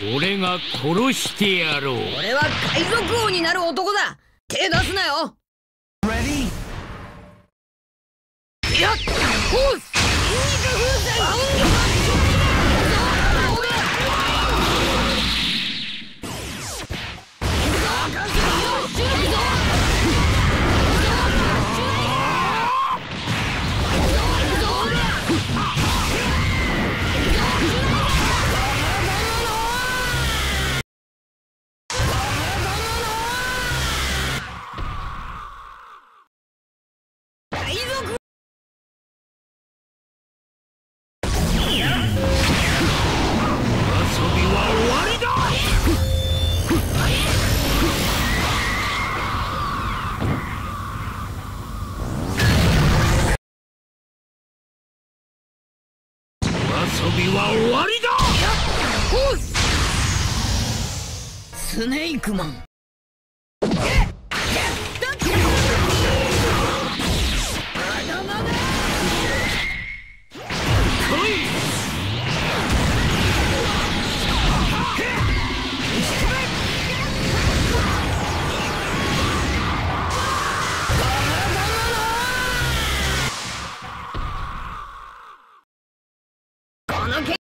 俺が殺してやろう。 俺は海賊王になる男だ。手出すなよ。いやっ、ホース筋肉風船。 遊びは終わりだ。 スネークマン。